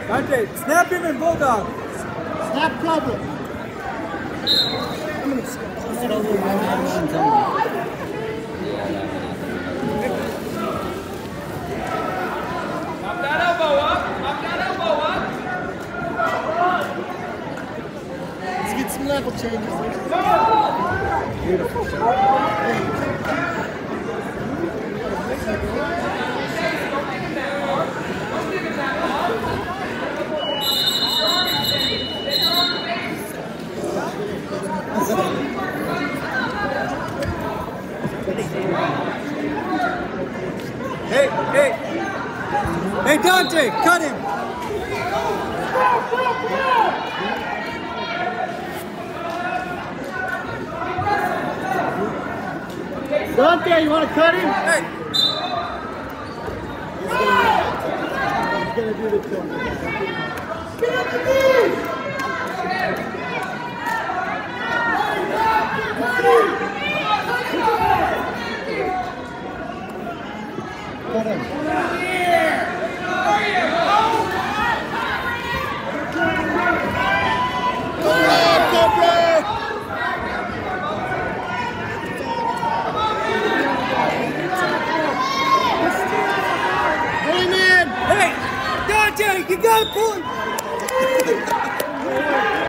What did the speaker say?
Dante, snap him and bulldog. Snap cover. Pop that elbow up. Pop that elbow up. Let's get some level changes. Beautiful. Hey, hey. Hey, Dante, cut him. Dante, you want to cut him? Hey. He's going to do the turn. Get up the Cut him. Hey, Dante, you gotta pull him.